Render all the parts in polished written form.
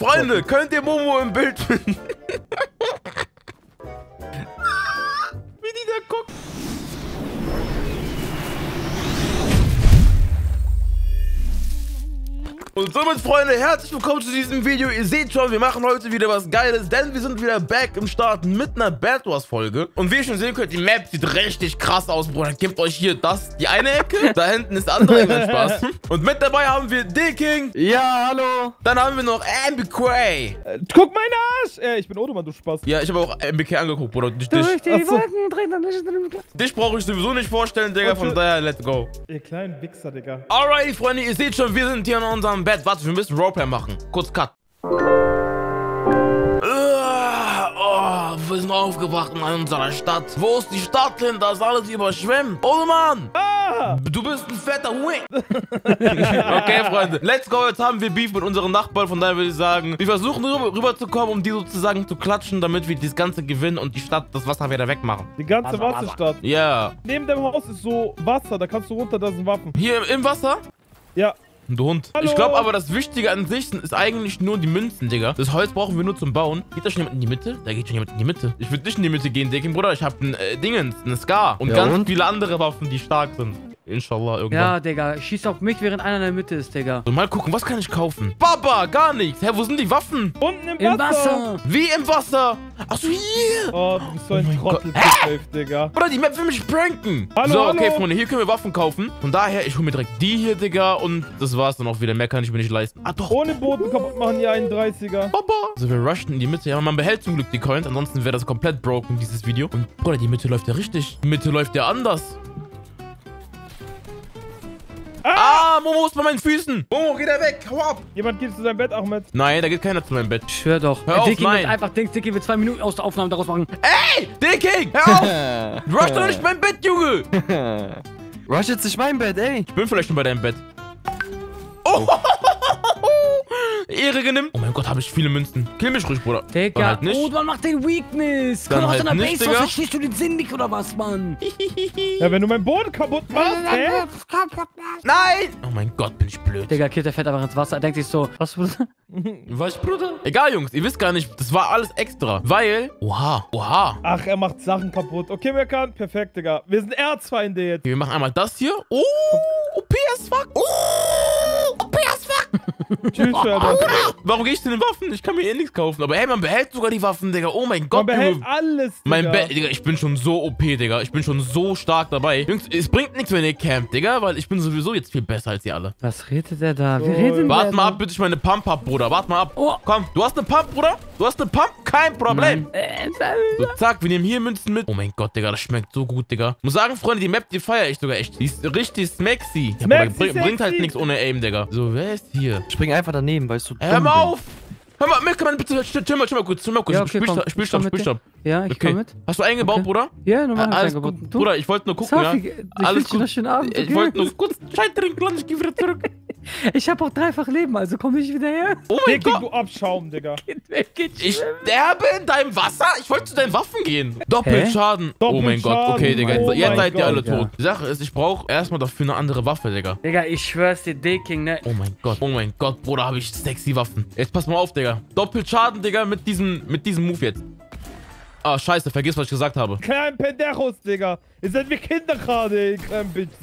Freunde, könnt ihr Momo im Bild finden? Wie die da guckt. Und somit, Freunde, herzlich willkommen zu diesem Video. Ihr seht schon, wir machen heute wieder was Geiles, denn wir sind wieder back im Start mit einer Bad Wars Folge. Und wie ihr schon sehen könnt, die Map sieht richtig krass aus, Bruder. Gebt euch hier die eine Ecke, da hinten ist die andere Ecke, Spaß. Und mit dabei haben wir D-King. Ja, hallo. Dann haben wir noch MBK. Guck meinen Arsch. Ich bin Odoman, du Spaß. Ja, ich habe auch MBK angeguckt, Bruder. Dich brauche ich sowieso nicht vorstellen, Digga, von daher, let's go. Ihr kleinen Wichser, Digga. Alright, Freunde, ihr seht schon, wir sind hier in unserem Bett. Warte, wir müssen Roleplay machen. Kurz Cut. Wir sind aufgewacht in unserer Stadt. Wo ist die Stadt hin? Da ist alles überschwemmt. Oh Mann! Du bist ein fetter Wing. Okay, Freunde. Let's go. Jetzt haben wir Beef mit unseren Nachbarn. Von daher würde ich sagen, wir versuchen rüberzukommen, um die sozusagen zu klatschen, damit wir das Ganze gewinnen und die Stadt, das Wasser wieder wegmachen. Die ganze Wasserstadt. Ja. Neben dem Haus ist so Wasser. Da kannst du runter, da sind Waffen. Hier im Wasser? Ja. Du Hund. Hallo. Ich glaube aber, das Wichtige an sich ist eigentlich nur die Münzen, Digga. Das Holz brauchen wir nur zum Bauen. Geht da schon jemand in die Mitte? Da geht schon jemand in die Mitte. Ich würde nicht in die Mitte gehen, Digga, Bruder. Ich habe ein Dingens, ein Scar und ja, ganz viele andere Waffen, die stark sind. Inshallah, irgendwann. Ja, Digga. Schieß auf mich, während einer in der Mitte ist, Digga. So, mal gucken, was kann ich kaufen? Baba, gar nichts. Hä, wo sind die Waffen? Unten im Im Wasser. Wasser. Wie im Wasser? Achso, hier. Oh, du bist so ein Trottel, Digga. Bruder, die Map will mich pranken. Hallo, so, okay, hallo. Freunde, hier können wir Waffen kaufen. Von daher, ich hole mir direkt die hier, Digga. Und das war's dann auch wieder. Mehr kann ich mir nicht leisten. Ah, doch. Ohne Boden kaputt machen die 31er. Baba. Also, wir rushen in die Mitte. Ja, man behält zum Glück die Coins. Ansonsten wäre das komplett broken, dieses Video. Und, Bruder, die Mitte läuft ja richtig. Die Mitte läuft ja anders. Momo ist bei meinen Füßen. Momo, geh da weg. Hau ab. Jemand geht zu seinem Bett, Ahmed. Nein, da geht keiner zu meinem Bett. Ich schwör doch. Hör auf, Dicky nein. wird einfach Dicky wird 2 Minuten aus der Aufnahme daraus machen. Ey, D-King, hör auf. Du rushst doch nicht mein Bett, Junge. Rush jetzt nicht mein Bett, ey. Ich bin vielleicht schon bei deinem Bett. Oh. Ehre genimmt. Oh mein Gott, habe ich viele Münzen. Kill mich ruhig, Bruder. Digga, Dann halt nicht. oh, man macht den Weakness. Dann Komm aus halt deiner nicht, Base, Digga. was verstehst du den Sinn nicht oder was, Mann? Ja, wenn du meinen Boden kaputt machst, hä? Nein. Oh mein Gott, bin ich blöd. Digga, Kid, der fährt einfach ins Wasser. Er denkt sich so, was, Bruder? Was, Bruder? Egal, Jungs, ihr wisst gar nicht, das war alles extra. Weil, oha. Ach, er macht Sachen kaputt. Okay, Mekan, perfekt, Digga. Wir sind Erzfeinde jetzt. Okay, wir machen einmal das hier. Oh, OP as fuck. Oh, OP as fuck. Tschüss, Alter. Warum gehe ich zu den Waffen? Ich kann mir eh nichts kaufen. Aber hey, man behält sogar die Waffen, Digga. Oh mein Gott, Man behält Junge. alles, Digga. Mein Bett, Digga, ich bin schon so OP, Digga. Ich bin schon so stark dabei. Jungs, es bringt nichts, wenn ihr campt, Digga, weil ich bin sowieso jetzt viel besser als ihr alle. Was redet der da? Wie Oh, redet Warte der mal da? ab, bitte ich meine Pump ab, Bruder. Warte mal ab. Oh. Komm, du hast eine Pump, Bruder? Du hast eine Pump? Kein Problem. Nein. So, zack, wir nehmen hier Münzen mit. Oh mein Gott, Digga, das schmeckt so gut, Digga. Muss sagen, Freunde, die Map, die feiere ich sogar echt. Die ist richtig smexy. Ja, aber bringt halt nichts ohne Aim, Digga. So, wer ist hier? Spring einfach daneben, weil du Hör mal auf! Hör mal, Milka, bitte, chill mal kurz. Ja, okay, komm. Spielstopp. Ja, ich komm mit. Hast du eingebaut, Okay. Bruder? Ja, normal hab ich Alles eingebaut. gut, Du? Bruder, ich wollte nur gucken, Safi, ja? ich Alles wünsche dir noch schönen Abend. Ich okay? wollte nur kurz Schei trinken, ich geh wieder zurück. Ich hab auch 3-fach Leben, also komm nicht wieder her. Oh mein Dicky, Gott! du Abschaum, Digga. Ich sterbe in deinem Wasser? Ich wollte zu deinen Waffen gehen. Doppelschaden. Oh mein Gott, okay, Digga, Oh jetzt mein seid ihr alle Gott, tot. Die Sache ist, ich brauche erstmal dafür eine andere Waffe, Digga. Digga, ich schwör's dir, D-King, ne? Oh mein Gott, Bruder, habe ich sexy Waffen. Jetzt pass mal auf, Digga. Doppelschaden, Digga, mit diesem Move jetzt. Ah, scheiße, vergiss, was ich gesagt habe. Kleinen Pendejos, Digga. Ihr seid wie Kinder gerade, ihr kleinen Bitches.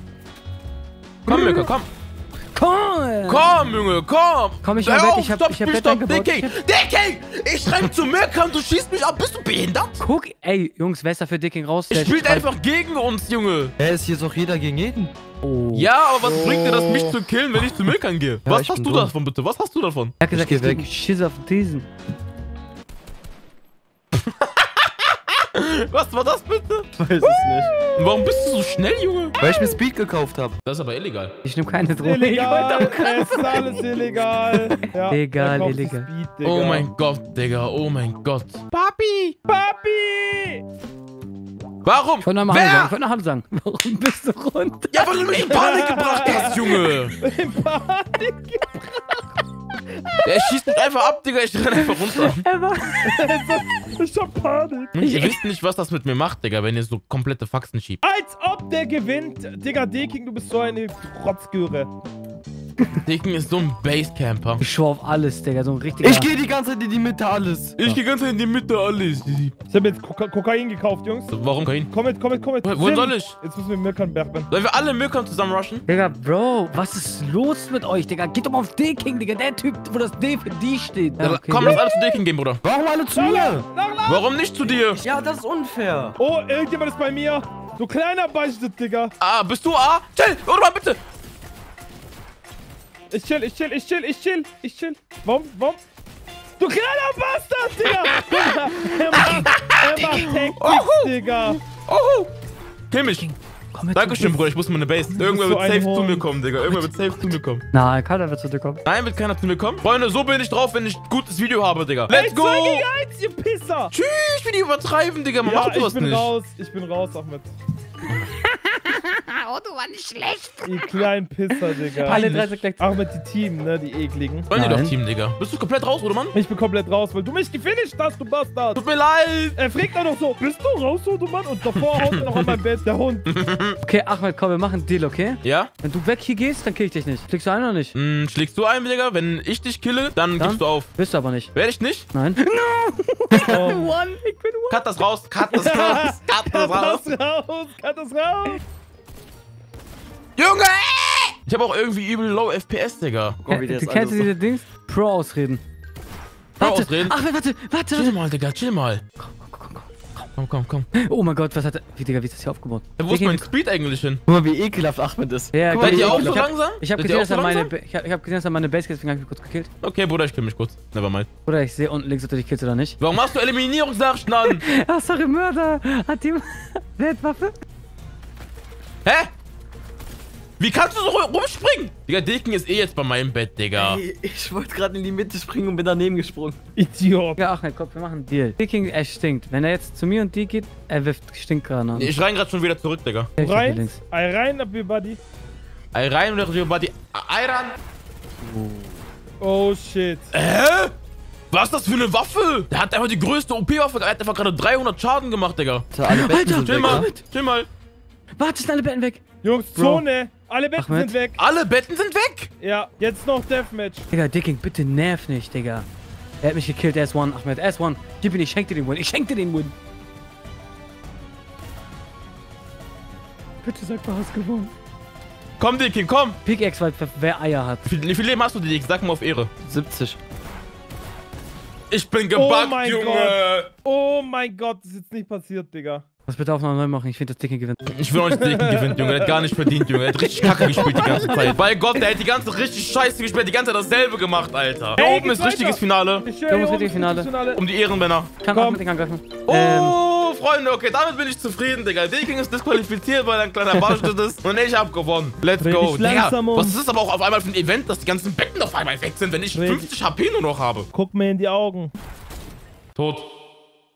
Komm, Milka, komm. Komm! Komm, Junge, komm! Komm, ich Hör hab Bett, auf, ich hab stopp, Bett stopp, eingebaut. Dicking! Ich renn zu Milka und du schießt mich ab. Bist du behindert? Guck, ey, Jungs, wer ist da für D-King raus? Er Der spielt schreit- einfach gegen uns, Junge. Hä, ist hier doch jeder gegen jeden? Oh. Ja, aber was bringt dir das, mich zu killen, wenn ich zu Milka gehe? Ja, Was ich hast bin du dumm. davon, bitte? Was hast du davon? Er hat gesagt, Ich geh weg. Schiss auf den Thesen. Was war das bitte? Ich weiß es nicht. Und warum bist du so schnell, Junge? Weil ich mir Speed gekauft habe. Das ist aber illegal. Ich nehme keine Drohne. Illegal, es ist alles illegal. Ja, Illegal, er kauft illegal. Speed, Digga. Oh mein Gott, Digga, oh mein Gott. Papi! Papi! Warum? Ich wollte noch mal Hallo sagen. Ich wollte noch Hallo sagen. Warum bist du runter? Ja, weil du mich in Panik gebracht hast, Junge. Der schießt mich einfach ab, Digga. Ich renn einfach runter. Ich hab Panik. Ihr wisst nicht, was das mit mir macht, Digga, wenn ihr so komplette Faxen schiebt. Als ob der gewinnt. Digga, D-King, du bist so eine Rotzgöre. Dicken ist so ein Basecamper. Ich schwör auf alles, Digga. So ein richtiger... Ich gehe die ganze Zeit in die Mitte, alles. Ich gehe ganz in die Mitte, alles. Ich habe jetzt Kokain gekauft, Jungs. Warum kein? Komm mit. Wohin soll ich? Jetzt müssen wir Mirkan bergen. Sollen wir alle Mirkan zusammen rushen? Digga, Bro, was ist los mit euch, Digga? Geht doch mal auf D-King, Digga. Der Typ, wo das D für die steht. Ja, okay. Komm, lass alle zu Dicken gehen, Bruder. Warum alle zu mir? Warum nicht zu dir? Ja, das ist unfair. Oh, irgendjemand ist bei mir. Du kleiner Bastard, Digga. Ah, bist du A? Chill, Orban, bitte. Ich chill. Warum? Du kleiner Bastard, Digga. Er macht Tactics, Digga. Oh, kill mich. Komm mit. Dankeschön, Bruder, ich muss meine Base. Irgendwer so wird ein safe zu Horn. mir kommen, Digga. Irgendwer wird safe zu mir kommen. Nein, keiner wird zu dir kommen. Nein, wird keiner zu mir kommen. Freunde, so bin ich drauf, wenn ich ein gutes Video habe, Digga. Let's go! 2 gegen 1, ihr Pisser! Tschüss, ich will die übertreiben, Digga. Man Ja, macht sowas ich bin nicht. raus. Ich bin raus, Ahmed. Oh, du warst nicht schlecht. Ihr kleinen Pisser, Digga. Alle 30 gleich. Ahmed, die Team, ne? Die ekligen. Wollen die Nein. doch Team, Digga. Bist du komplett raus, oder Mann? Ich bin komplett raus, weil du mich gefinisht hast, du Bastard. Tut mir leid. Er fragt dann noch so, bist du raus, du Mann? Und davor haut er noch an mein Bett, der Hund. Okay, Ahmed, komm, wir machen einen Deal, okay? Ja? Wenn du weg hier gehst, dann kill ich dich nicht. Fliegst du ein oder nicht? Schlägst du ein, Digga? Wenn ich dich kille, dann gibst du auf. Bist du aber nicht. Werde ich nicht? Nein. One, ich bin Cut das raus. Cut das raus. Cut das raus. Cut das raus. Junge! Ich habe auch irgendwie übel low FPS, Digga. Guck, wie der Du ist kennst alles diese Dings? Pro-Ausreden. Ausreden? Ach, warte. Chill mal, Digga, chill mal. Komm. Oh mein Gott, was hat er... Digga, wie ist das hier aufgebaut? Wo ist mein Speed eigentlich hin? Guck mal, wie ekelhaft Ahmed ist. Ja, Guck mal, Seid wie ihr auch so ekelhaft. langsam? Ich hab Seid gesehen, ihr auch dass so er meine... langsam? Ich hab gesehen, dass er meine Base geht, deswegen hab ich mich kurz gekillt. Okay, Bruder, ich kill mich kurz. Nevermind. Oder ich sehe unten links, ob du dich killst oder nicht. Warum machst du Eliminierungsnachrichten an? Ach, sorry, Mörder. Hat die... Weltwaffe? Hä? Wie kannst du so rumspringen? Digga, Dicken ist eh jetzt bei meinem Bett, Digga. Ey, ich wollte gerade in die Mitte springen und bin daneben gesprungen. Idiot. Ja, Achmed, komm, wir machen einen Deal. King, er stinkt. Wenn er jetzt zu mir und die geht, er wirft Stinkgranaten an. Ich rein gerade schon wieder zurück, Digga. Ich hab hier Rein, links. rein, everybody. Ei rein oder über die Ei ran. Oh, shit. Hä? Was ist das für eine Waffe? Der hat einfach die größte OP-Waffe. Er hat einfach gerade 300 Schaden gemacht, Digga. Alle Betten Alter, sind Chill weg, mal, ne? chill mal. Warte, sind alle Betten weg. Jungs, Bro. Zone. Alle Betten Ahmed. sind weg. Alle Betten sind weg. Ja, jetzt noch Deathmatch. Digga, Dicking, bitte nerv nicht, Digga. Er hat mich gekillt, er ist one, Ahmed, er ist one. Gib ihn, ich schenk dir den Win, Win. Bitte sag, du hast gewonnen. Komm, Dicken, komm. Pickaxe, weil wer Eier hat. Wie viel Leben hast du, Dicken? Sag mal auf Ehre. 70. Ich bin gebackt, mein Junge. Gott. Oh mein Gott, das ist jetzt nicht passiert, Digga. Was bitte Aufnahme neu machen, ich finde, das Dicking gewinnt. Ich will auch nicht Dicken gewinnt, Junge. Der hat gar nicht verdient, Junge. Der hat richtig kacke gespielt die ganze Zeit. Bei Gott, der hat die ganze richtig scheiße gespielt. Die ganze Zeit dasselbe gemacht, Alter. Da Hey, oben ist geht's richtiges weiter? Finale. Ich Jungs, höre bitte hier Finale. Finale. Um die Ehrenmänner. Kann Komm. Ahmed nicht angreifen. Oh, Freunde, okay, damit bin ich zufrieden, Digga. Dicken ist disqualifiziert, weil er ein kleiner Bastard ist. Und ich hab gewonnen. Let's Dreh go. dich Digga, langsam um. was ist das aber auch auf einmal für ein Event, dass die ganzen Betten auf einmal weg sind, wenn ich Dreh 50 HP nur noch habe? Guck mir in die Augen. Tot.